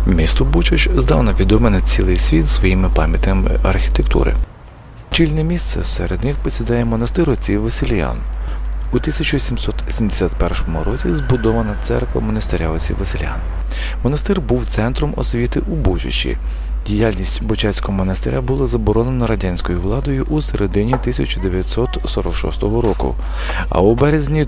Місто Бучач здавна відоме на цілий світ своїми пам'ятами архітектури. Чільне місце серед них посідає монастир отців Василіян. У 1771 році збудована церква монастиря отців Василіян. Монастир був центром освіти у Бучачі. Діяльність Бучацького монастиря була заборонена радянською владою у середині 1946 року, а у березні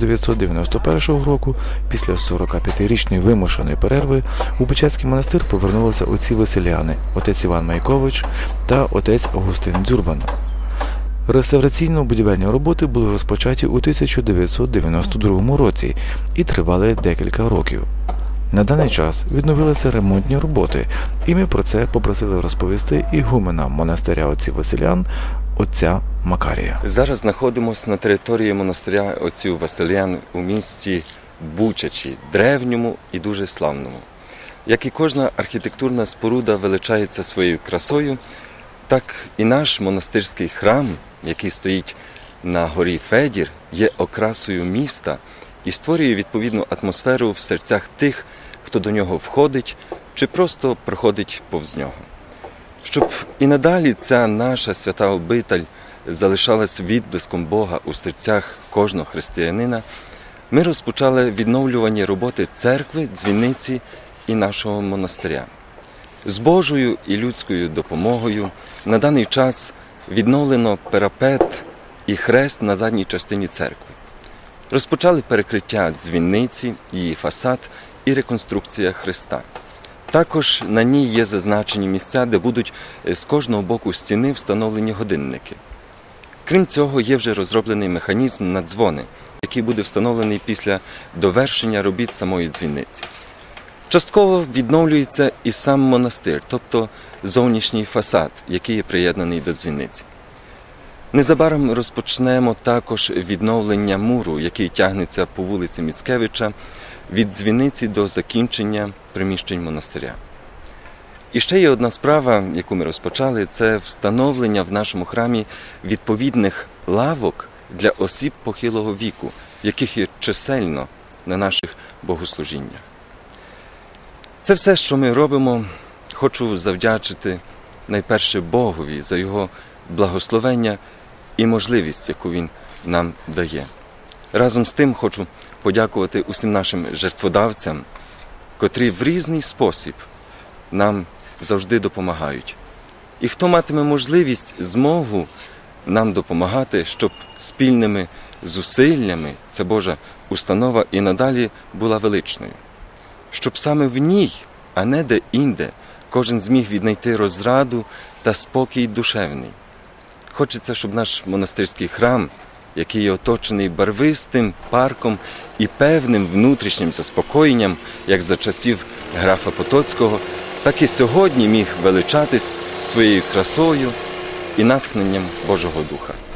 1991 року, після 45-річної вимушеної перерви, у Бучацький монастир повернулися отці Василіяни, отець Іван Майкович та отець Августин Дзюрбан. Реставраційно-будівельні роботи були розпочаті у 1992 році і тривали декілька років. На даний час відновилися ремонтні роботи, і ми про це попросили розповісти ігумена монастиря отців Василіян, отця Макарія. Зараз знаходимося на території монастиря отців Василіян у місті Бучачі, древньому і дуже славному. Як і кожна архітектурна споруда величається своєю красою, так і наш монастирський храм, який стоїть на горі Федір, є окрасою міста і створює відповідну атмосферу в серцях тих, хто до нього входить чи просто проходить повз нього. Щоб і надалі ця наша свята обитель залишалась відблиском Бога у серцях кожного християнина, ми розпочали відновлювані роботи церкви, дзвіниці і нашого монастиря. З Божою і людською допомогою на даний час відновлено парапет і хрест на задній частині церкви. Розпочали перекриття дзвіниці, її фасад і реконструкція хреста. Також на ній є зазначені місця, де будуть з кожного боку стіни встановлені годинники. Крім цього, є вже розроблений механізм на дзвони, який буде встановлений після довершення робіт самої дзвіниці. Частково відновлюється і сам монастир, тобто зовнішній фасад, який є приєднаний до дзвіниці. Незабаром розпочнемо також відновлення муру, який тягнеться по вулиці Міцкевича від дзвіниці до закінчення приміщень монастиря. І ще є одна справа, яку ми розпочали, це встановлення в нашому храмі відповідних лавок для осіб похилого віку, яких є чисельно на наших богослужіннях. Це все, що ми робимо, хочу завдячити найперше Богові за Його благословення і можливість, яку Він нам дає. Разом з тим хочу подякувати усім нашим жертводавцям, котрі в різний спосіб нам завжди допомагають. І хто матиме можливість, змогу нам допомагати, щоб спільними зусиллями ця Божа установа і надалі була величною. Щоб саме в ній, а не де-інде, кожен зміг віднайти розраду та спокій душевний. Хочеться, щоб наш монастирський храм, який є оточений барвистим парком і певним внутрішнім заспокоєнням, як за часів графа Потоцького, так і сьогодні міг величатись своєю красою і натхненням Божого Духа.